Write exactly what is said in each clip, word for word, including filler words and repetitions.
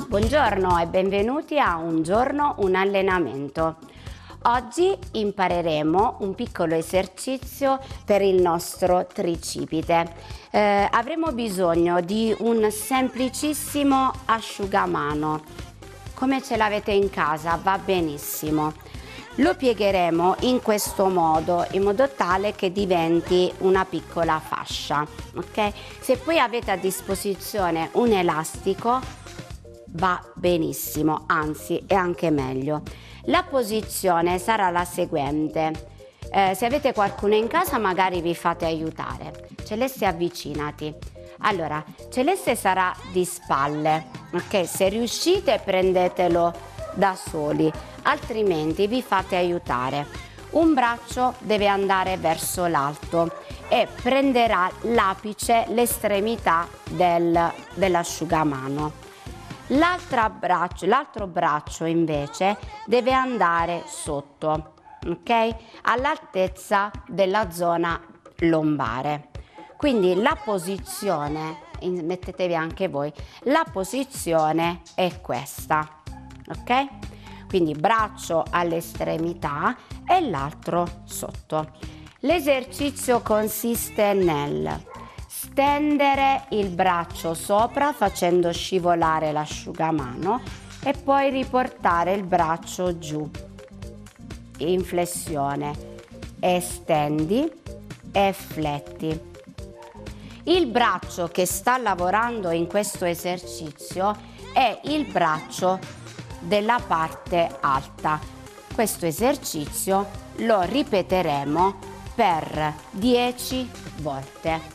Buongiorno e benvenuti a Un giorno un allenamento. Oggi impareremo un piccolo esercizio per il nostro tricipite. Eh, avremo bisogno di un semplicissimo asciugamano. Come ce l'avete in casa va benissimo. Lo piegheremo in questo modo, in modo tale che diventi una piccola fascia, ok? Se poi avete a disposizione un elastico va benissimo, anzi è anche meglio. La posizione sarà la seguente. Eh, se avete qualcuno in casa magari vi fate aiutare. Celeste, avvicinati. Allora, Celeste sarà di spalle, ok? Se riuscite prendetelo da soli, altrimenti vi fate aiutare. Un braccio deve andare verso l'alto e prenderà l'apice, l'estremità del, dell'asciugamano. L'altro braccio, l'altro braccio invece deve andare sotto, ok? All'altezza della zona lombare. Quindi la posizione, mettetevi anche voi, la posizione è questa, ok? Quindi braccio all'estremità e l'altro sotto. L'esercizio consiste nel stendere il braccio sopra facendo scivolare l'asciugamano e poi riportare il braccio giù in flessione, estendi e fletti. Il braccio che sta lavorando in questo esercizio è il braccio della parte alta. Questo esercizio lo ripeteremo per dieci volte.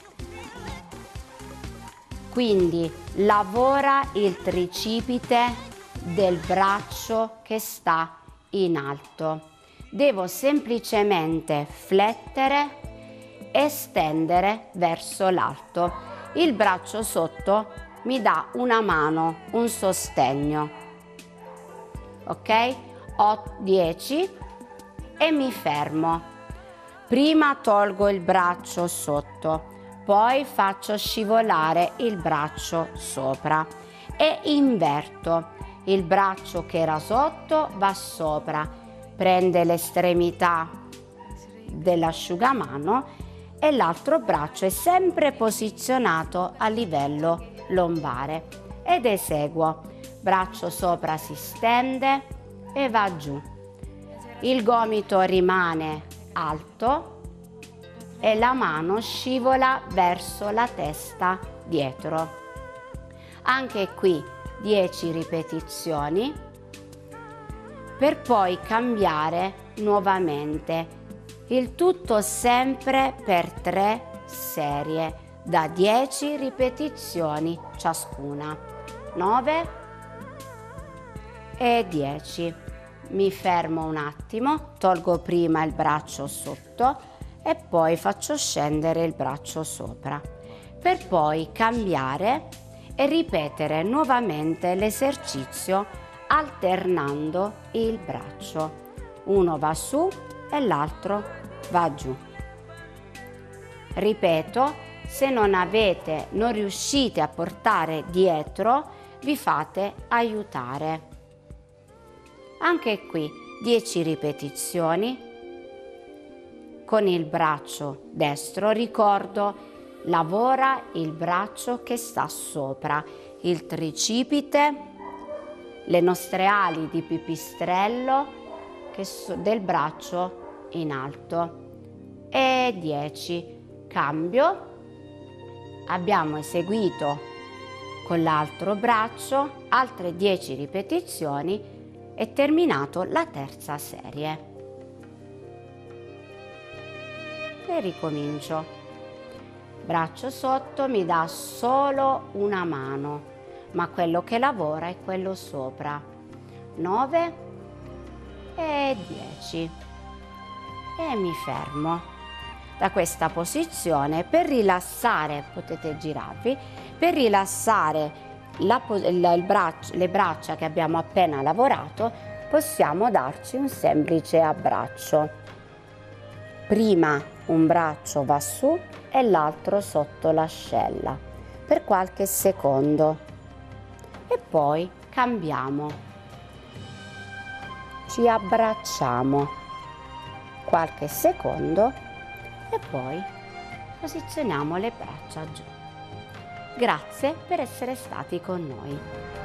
Quindi lavora il tricipite del braccio che sta in alto. Devo semplicemente flettere e stendere verso l'alto. Il braccio sotto mi dà una mano, un sostegno. Ok? Ho dieci e mi fermo. Prima tolgo il braccio sotto. Poi faccio scivolare il braccio sopra e inverto. Il braccio che era sotto va sopra, prende l'estremità dell'asciugamano e l'altro braccio è sempre posizionato a livello lombare ed eseguo. Braccio sopra si stende e va giù. Il gomito rimane alto e la mano scivola verso la testa dietro. Anche qui dieci ripetizioni per poi cambiare nuovamente. Il tutto sempre per tre serie da dieci ripetizioni ciascuna. nove e dieci. Mi fermo un attimo, tolgo prima il braccio sotto e poi faccio scendere il braccio sopra, per poi cambiare e ripetere nuovamente l'esercizio alternando il braccio. Uno va su e l'altro va giù. Ripeto, se non avete, non riuscite a portare dietro, vi fate aiutare. Anche qui dieci ripetizioni. Con il braccio destro, ricordo, lavora il braccio che sta sopra, il tricipite, le nostre ali di pipistrello che so, del braccio in alto. E dieci. Cambio. Abbiamo eseguito con l'altro braccio altre dieci ripetizioni e terminato la terza serie. E ricomincio. Braccio sotto mi dà solo una mano, ma quello che lavora è quello sopra. nove e dieci. E mi fermo. Da questa posizione, per rilassare, potete girarvi, per rilassare la, il, il braccio, le braccia che abbiamo appena lavorato, possiamo darci un semplice abbraccio. Prima un braccio va su e l'altro sotto l'ascella per qualche secondo e poi cambiamo, ci abbracciamo qualche secondo e poi posizioniamo le braccia giù. Grazie per essere stati con noi.